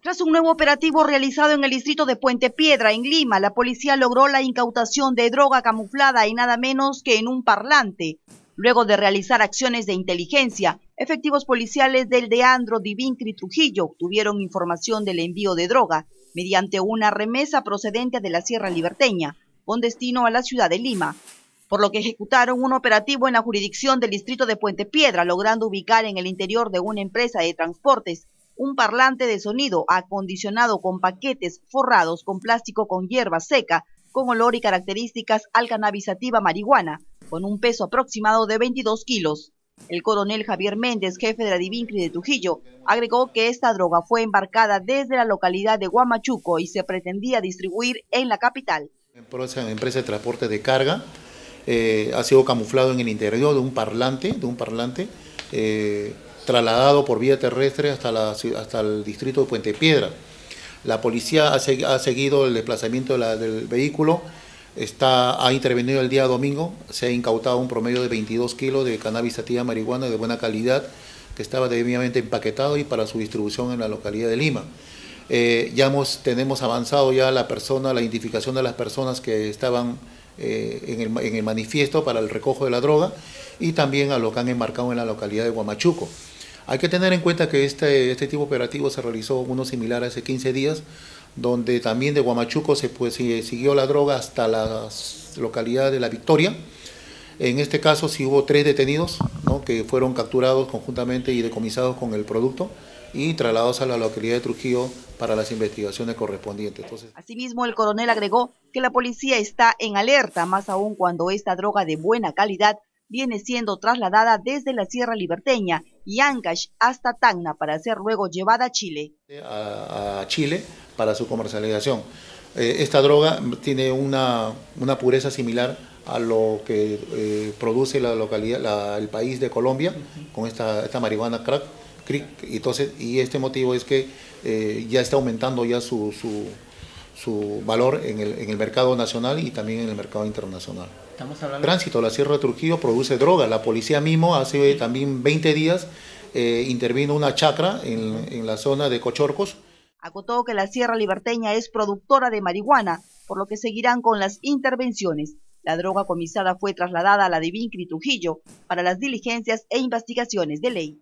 Tras un nuevo operativo realizado en el distrito de Puente Piedra, en Lima, la policía logró la incautación de droga camuflada y nada menos que en un parlante. Luego de realizar acciones de inteligencia, efectivos policiales del Deandro Divincri Trujillo obtuvieron información del envío de droga mediante una remesa procedente de la Sierra Liberteña, con destino a la ciudad de Lima, por lo que ejecutaron un operativo en la jurisdicción del distrito de Puente Piedra, logrando ubicar en el interior de una empresa de transportes un parlante de sonido acondicionado con paquetes forrados con plástico con hierba seca, con olor y características al cannabisativa marihuana, con un peso aproximado de 22 kilos. El coronel Javier Méndez, jefe de la Divincri de Trujillo, agregó que esta droga fue embarcada desde la localidad de Huamachuco y se pretendía distribuir en la capital. Empresa de transporte de carga, ha sido camuflado en el interior de un parlante, trasladado por vía terrestre hasta el distrito de Puente Piedra. La policía ha seguido el desplazamiento del vehículo, ha intervenido el día domingo, se ha incautado un promedio de 22 kilos de cannabis sativa marihuana de buena calidad, que estaba debidamente empaquetado y para su distribución en la localidad de Lima. Tenemos avanzado ya la identificación de las personas que estaban en el manifiesto para el recojo de la droga y también a lo que han enmarcado en la localidad de Huamachuco. Hay que tener en cuenta que este tipo de operativo se realizó uno similar hace 15 días, donde también de Huamachuco se siguió la droga hasta la localidad de La Victoria. En este caso sí hubo 3 detenidos, ¿no?, que fueron capturados conjuntamente y decomisados con el producto y trasladados a la localidad de Trujillo para las investigaciones correspondientes. Asimismo, el coronel agregó que la policía está en alerta, más aún cuando esta droga de buena calidad viene siendo trasladada desde la Sierra Liberteña y Ancash hasta Tacna para ser luego llevada a Chile. A Chile para su comercialización. Esta droga tiene una pureza similar a lo que produce la localidad, el país de Colombia, con esta marihuana crack. Y este motivo es que ya está aumentando ya su valor en el mercado nacional y también en el mercado internacional. Tránsito, la Sierra de Trujillo produce droga. La policía mismo hace también 20 días intervino una chacra en la zona de Cochorcos. Acotó que la Sierra Liberteña es productora de marihuana, por lo que seguirán con las intervenciones. La droga comisada fue trasladada a la Divincri Trujillo para las diligencias e investigaciones de ley.